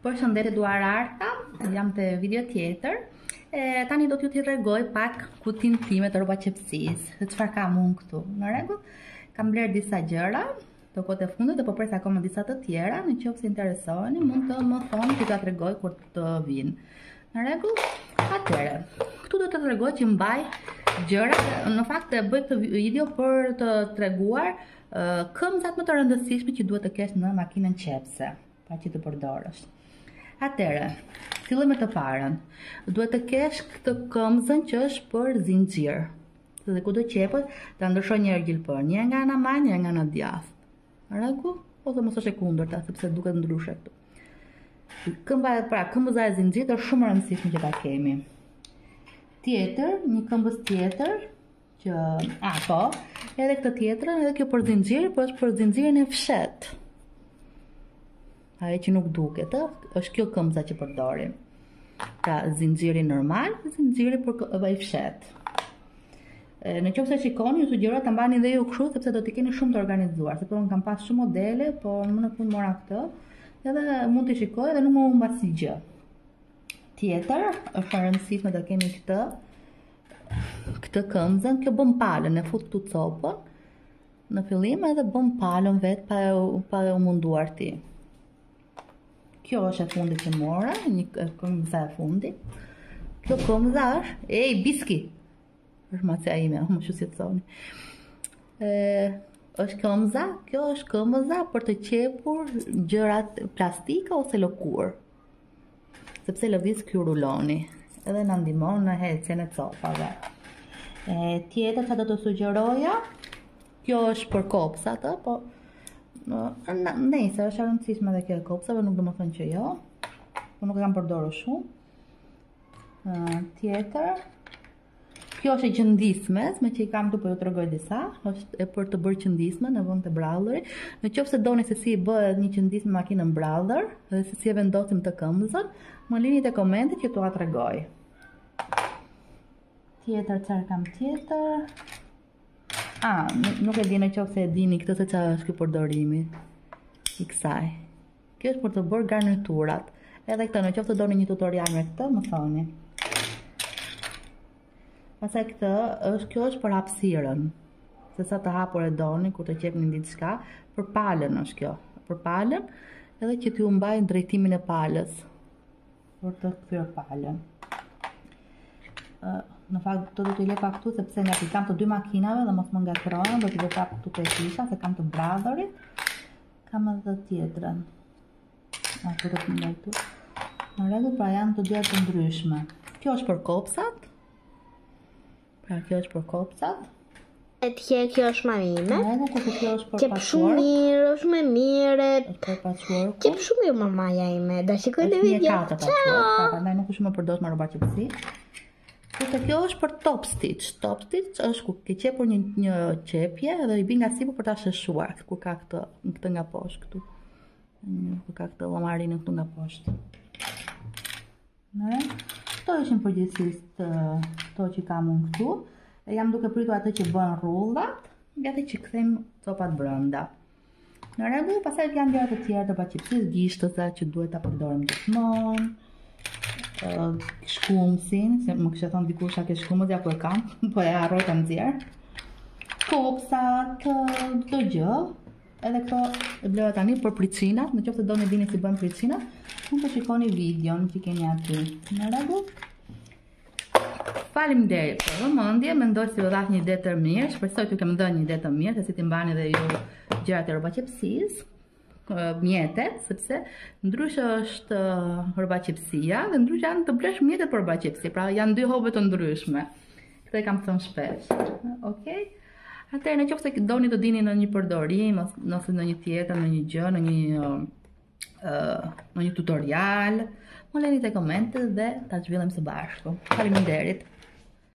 Përshëndetje duar arta, jam të video tjetër. Tani do t'ju t'i rregoj pak kutinë time të rrobaqepsisë, se çfarë kam unë këtu. Në rregull, kam bler disa gjëra të kohët e fundit dhe po pres akoma disa të tjera, nëse interesoni mund të më thoni që t'ja tregoj kur të vinë. Në rregull? Atëherë, këtu do të tregoj që mbaj gjëra, në fakt e bëj këtë video për të treguar këmbëzat më të rëndësishme që duhet të kesh në makinën qepse, pa që të përdorësh. Atëherë, filloj me të parën. Duhet të kesh këtë këmbëzën që është për zinxhir. Dhe kudo qepet, ta ndryshoj një herë gjilpër, një nga ana mal, një nga ana djathtë. Në rregull? Ose mos është e kundërta, sepse duket ndryshe këtu. Këmbëza e zinxhirit është shumë e rëndësishme që ta kemi. Tjetër, një këmbëz tjetër që edhe këtë tjetrën, edhe kjo për zinxhir, po është për zinxhirin e fshet. Ajo që nuk duket, është kjo këmbëza që përdorim. Pra zinxhiri normal, zinxhiri për i fshet. Në qoftë se shikoni, ju sugjeroj ta mbani dhe ju kështu, sepse do t'i keni shumë të organizuar, sepse unë kam pas shumë modele, po më në fund mora këtë, edhe mund t'i shikoj dhe nuk më humb asgjë. Tjetër, është e rëndësishme të kemi këtë këmbëzën, kjo bën palën, e fut këtu copën, në fillim edhe bën palën vetë pa u munduar ti. Kjo është e fundit që mora, një këmbëza e fundit. Kjo këmbëza është, biski! është macja ime, më shu si të thoni. Është këmbëza, kjo është këmbëza për të qepur gjërat plastika ose lëkur. Sepse lëviz ky ruloni, edhe na ndihmon në hecjen e copave. Tjetër që do të sugjeroja, kjo është për kopsat, po nëse është e rëndësishme edhe kjo e kopsave, nuk do më thënë që jo, po nuk e kam përdorur shumë. Tjetër, kjo është e qëndismes, me që i kam të po ju të regoj disa, është e për të bërë qëndisme në vend të brallërit. Në qoftë se doni se si i bëhet një qëndisme makinën brallër, dhe se si e vendosim të këmbëzën, më lini te komente që t'ua tregoj. Tjetër, çfarë kam tjetër? Nuk e di në qoftë se e dini këtë se çfarë është ky përdorimi i kësaj. Kjo është për të bërë garniturat. Edhe këtë, në qoftë se doni një tutorial me këtë, më thoni. Pastaj kjo është për hapësirën. Se sa të hapur e doni kur të qepni diçka, për palën është kjo. Për palën, edhe që t'ju mbajnë drejtimin e palës. Për të kthyer palën. Në fakt do t'i lë pak këtu sepse nga i kam të dy makinave dhe mos më ngatrohen, do t'i lë pak këtu te kisha se kam të brallërit. Kam edhe tjetrën. Këtu do të ndaj këtu. Në rregull, pra janë të dyja të ndryshme. Kjo është për kopsat. Pra kjo është për kopsat. Kjo është mamime. Kjo është për patchwork. Qep shumë mirë, është me mire. Për patchwork. Qep shumë mirë mamaja ime. Da shikoj dhe video. Ciao! Prandaj nuk është më përdorur me rrobaqepsi. Kjo është për top stitch. Top stitch është kur ke qepur një qepje dhe i bën nga sipër për ta sheshuar, kur ka këtë nga poshtë këtu. Kur ka këtë llomarinën këtu nga poshtë. Këto ishin përgjithsisht to që kam unë këtu. Jam duke pritur atë që bën rrullat, gati që kthejmë copat brenda. Në rregull, pastaj janë gjëra të tjera të rrobaqepsisë, gishtëza që duhet ta përdorim gjithmonë. Shkumsin, se më kishte thënë dikush a ke shkumës, ja po e kam, po e harroj ta nxjerr. Kopsat, çdo gjë. Edhe këto e bleva tani për pricinat, në qoftë se doni dini si bën pricinat, mund të shikoni videon që keni aty. Në rregull? Faleminderit për vëmendje, mendoj se ju dhash një ide të mirë, shpresoj t'ju kem dhënë një ide të mirë, se si t'i mbani dhe ju gjërat e rrobaqepsisë, mjetet, sepse ndryshe është rrobaqepsia dhe ndryshe janë të blesh mjetet për rrobaqepsi, pra janë dy hobe të ndryshme. Këtë e kam thënë shpesh. Okej? Atëherë, në qoftë se doni të dini në një përdorim, ose në një tjetër, në një gjë, në një tutorial, më leni te komente dhe ta zhvillim së bashku. Faleminderit.